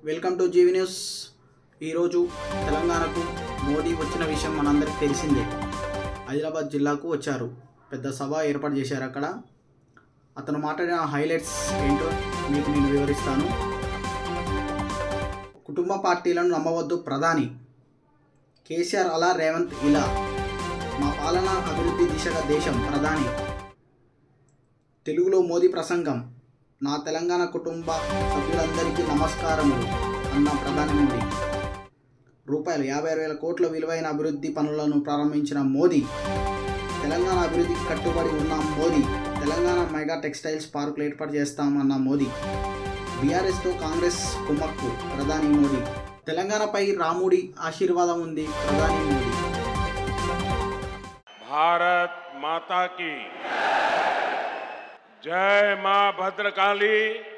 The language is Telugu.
Welcome to GV news. ఈరోజు తెలంగాణకు మోదీ వచ్చిన విషయం మనందరికీ తెలిసిందే. హైదరాబాద్ జిల్లాకు వచ్చారు, పెద్ద సభ ఏర్పాటు చేశారు. అక్కడ అతను మాట్లాడిన హైలైట్స్ ఏంటో మీకు నేను వివరిస్తాను. కుటుంబ పార్టీలను నమ్మవద్దు ప్రధాని కేసీఆర్ అలా, రేవంత్ ఇలా, మా పాలన అభివృద్ధి దిశగా దేశం ప్రధాని. తెలుగులో మోదీ ప్రసంగం. నా తెలంగాణ కుటుంబ సభ్యులందరికీ నమస్కారములు అన్న ప్రధాని మోదీ. రూపాయలు 56,000 కోట్ల విలువైన అభివృద్ధి పనులను ప్రారంభించిన మోదీ. తెలంగాణ అభివృద్ధికి కట్టుబడి ఉన్న మోదీ. తెలంగాణ మెగా టెక్స్టైల్స్ పార్కులు ఏర్పాటు చేస్తామన్న మోదీ. బీఆర్ఎస్తో కాంగ్రెస్ కుమ్మక్కు ప్రధాని మోదీ. తెలంగాణపై రాముడి ఆశీర్వాదం ఉంది ప్రధాని మోదీ. భారత్ మాతా की जय मां भद्रकाली।